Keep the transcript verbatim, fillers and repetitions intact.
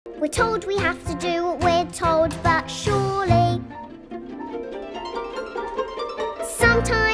We're told we have to do what we're told, but surely sometimes